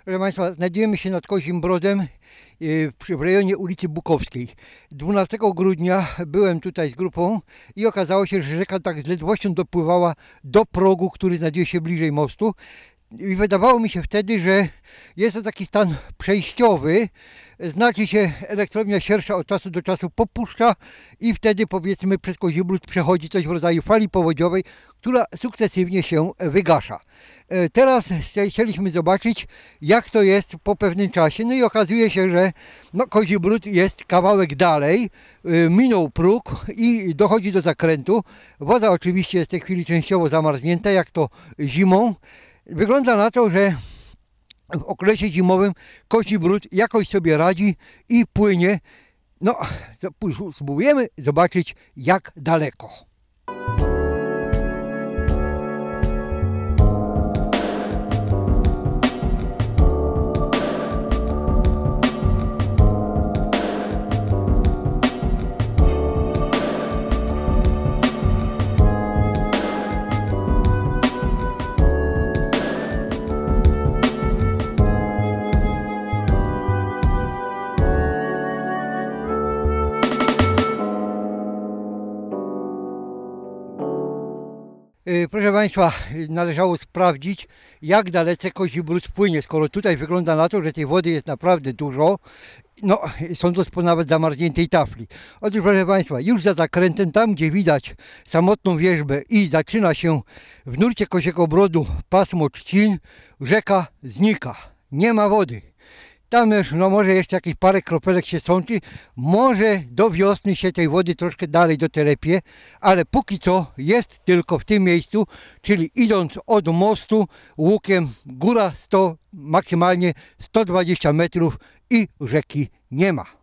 Proszę Państwa, znajdujemy się nad Kozim Brodem w rejonie ulicy Bukowskiej. 12 grudnia byłem tutaj z grupą i okazało się, że rzeka tak z ledwością dopływała do progu, który znajduje się bliżej mostu. I wydawało mi się wtedy, że jest to taki stan przejściowy, znaczy się elektrownia Siersza od czasu do czasu popuszcza i wtedy powiedzmy przez Kozi Bród przechodzi coś w rodzaju fali powodziowej, która sukcesywnie się wygasza. Teraz chcieliśmy zobaczyć, jak to jest po pewnym czasie, no i okazuje się, że Kozi Bród jest kawałek dalej, minął próg i dochodzi do zakrętu. Woda oczywiście jest w tej chwili częściowo zamarznięta, jak to zimą. Wygląda na to, że w okresie zimowym Kozi Bród jakoś sobie radzi i płynie. Spróbujemy zobaczyć, jak daleko. Proszę Państwa, należało sprawdzić, jak dalece Kozi Bród płynie, skoro tutaj wygląda na to, że tej wody jest naprawdę dużo, sądząc po nawet zamarzniętej tafli. Otóż proszę Państwa, już za zakrętem, tam gdzie widać samotną wierzbę i zaczyna się w nurcie Koziego Brodu pasmo trzcin, rzeka znika, nie ma wody. Tam już, może jeszcze jakieś parę kropelek się sączy, może do wiosny się tej wody troszkę dalej dotelepie, ale póki co jest tylko w tym miejscu, czyli idąc od mostu łukiem góra 100, maksymalnie 120 metrów i rzeki nie ma.